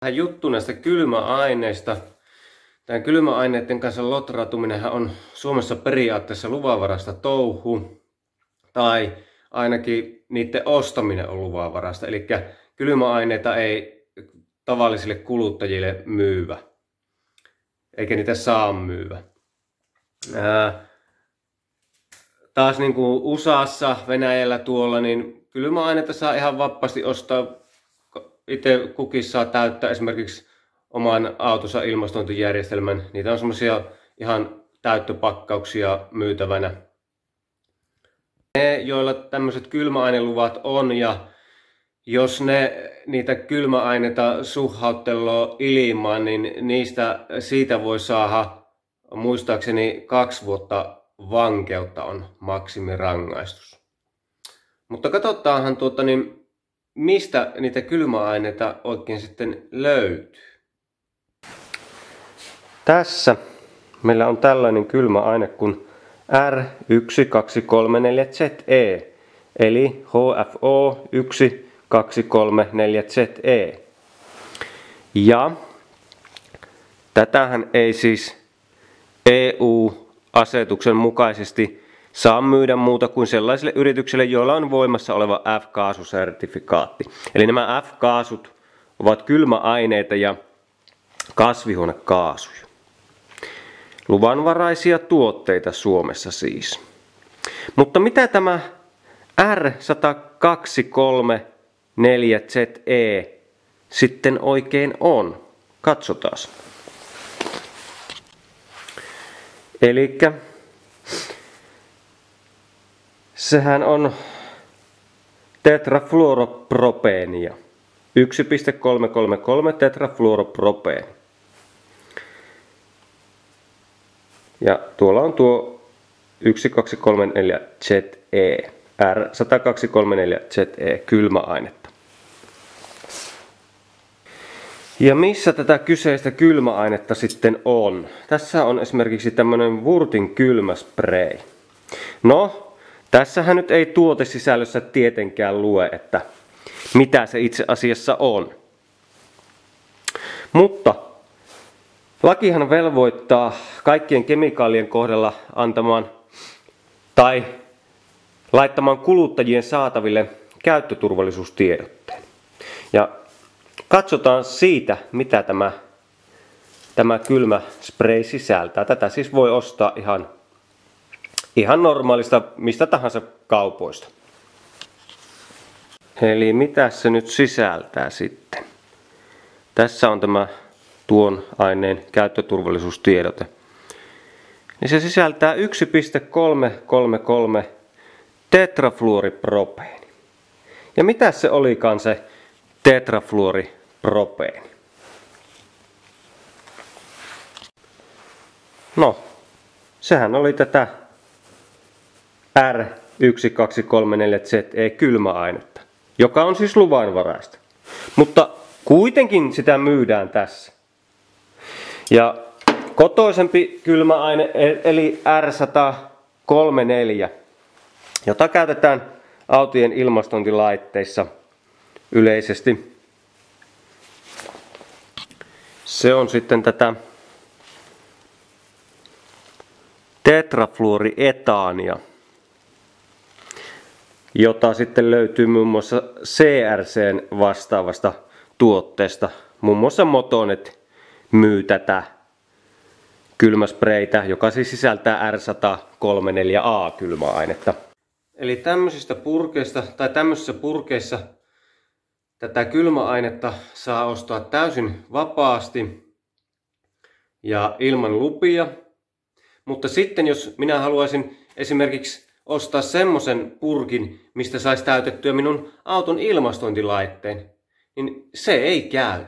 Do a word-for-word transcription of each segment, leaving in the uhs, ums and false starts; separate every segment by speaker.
Speaker 1: Vähän juttu näistä kylmäaineista. Tämän kylmäaineiden kanssa lotrautuminenhan on Suomessa periaatteessa luvanvaraista touhu. Tai ainakin niiden ostaminen on luvanvaraista. Eli kylmäaineita ei tavallisille kuluttajille myyvä. Eikä niitä saa myyvä. Ää, taas niin kuin U S A:ssa, Venäjällä tuolla, niin kylmäaineita saa ihan vapaasti ostaa. Itse kukin saa täyttää esimerkiksi oman autonsa ilmastointijärjestelmän. Niitä on semmoisia ihan täyttöpakkauksia myytävänä. Ne, joilla tämmöiset kylmäaineluvat on, ja jos ne niitä kylmäaineita suhautteloo ilmaan, niin niistä, siitä voi saada muistaakseni kaksi vuotta vankeutta on maksimirangaistus. Mutta katsotaanhan tuota, niin mistä niitä kylmäaineita oikein sitten löytyy. Tässä meillä on tällainen kylmäaine kuin R yksi kaksi kolme neljä Z E, eli H F O yksi kaksi kolme neljä Z E. Ja tätähän ei siis E U-asetuksen mukaisesti saa myydä muuta kuin sellaisille yrityksille, joilla on voimassa oleva F-kaasusertifikaatti. Eli nämä F-kaasut ovat kylmäaineita ja kasvihuonekaasuja. Luvanvaraisia tuotteita Suomessa siis. Mutta mitä tämä R yksi kaksi kolme neljä Z E sitten oikein on? Katsotaan. Elikkä sehän on tetrafluoropropeenia. yksi pilkku kolme kolme kolme tetrafluoropropeeni. Ja tuolla on tuo yksi kaksi kolme neljä Z E, R yksi kaksi kolme neljä Z E, kylmäainetta. Ja missä tätä kyseistä kylmäainetta sitten on? Tässä on esimerkiksi tämmöinen Wurtin kylmäspray. No, tässähän nyt ei tuotesisällössä tietenkään lue, että mitä se itse asiassa on. Mutta lakihan velvoittaa kaikkien kemikaalien kohdalla antamaan tai laittamaan kuluttajien saataville käyttöturvallisuustiedotteen. Ja katsotaan siitä, mitä tämä, tämä kylmä spray sisältää. Tätä siis voi ostaa ihan, ihan normaalista mistä tahansa kaupoista. Eli mitä se nyt sisältää sitten? Tässä on tämä tuon aineen käyttöturvallisuustiedote. Niin se sisältää yksi pilkku kolme kolme kolme tetrafluoripropeeni. Ja mitä se olikaan se tetrafluoripropeeni? No, sehän oli tätä R yksi kaksi kolme neljä Z E kylmäainetta, joka on siis luvanvaraista. Mutta kuitenkin sitä myydään tässä. Ja kotoisempi kylmäaine eli R yksi kolme neljä, jota käytetään autojen ilmastointilaitteissa yleisesti. Se on sitten tätä tetrafluorietaania, jota sitten löytyy muun muassa C R C:n vastaavasta tuotteesta. Muun muassa Motonet myy tätä kylmäspreitä, joka siis sisältää R yksi kolme neljä A kylmäainetta. Eli tämmöisistä purkeista tai tämmöisissä purkeissa tätä kylmäainetta saa ostaa täysin vapaasti ja ilman lupia. Mutta sitten jos minä haluaisin esimerkiksi ostaa semmoisen purkin, mistä saisi täytettyä minun auton ilmastointilaitteen, niin se ei käy.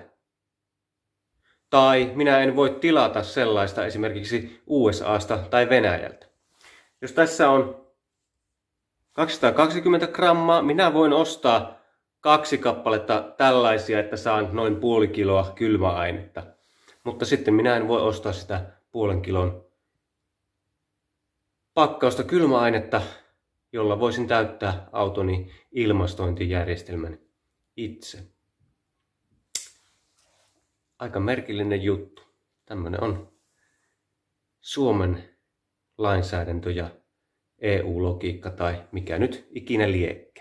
Speaker 1: Tai minä en voi tilata sellaista esimerkiksi U S A:sta tai Venäjältä. Jos tässä on kaksisataakaksikymmentä grammaa, minä voin ostaa kaksi kappaletta tällaisia, että saan noin puoli kiloa kylmäainetta. Mutta sitten minä en voi ostaa sitä puolen kilon pakkausta kylmäainetta, jolla voisin täyttää autoni ilmastointijärjestelmän itse. aika merkillinen juttu. Tämmöinen on Suomen lainsäädäntö ja E U-logiikka tai mikä nyt ikinä liekki.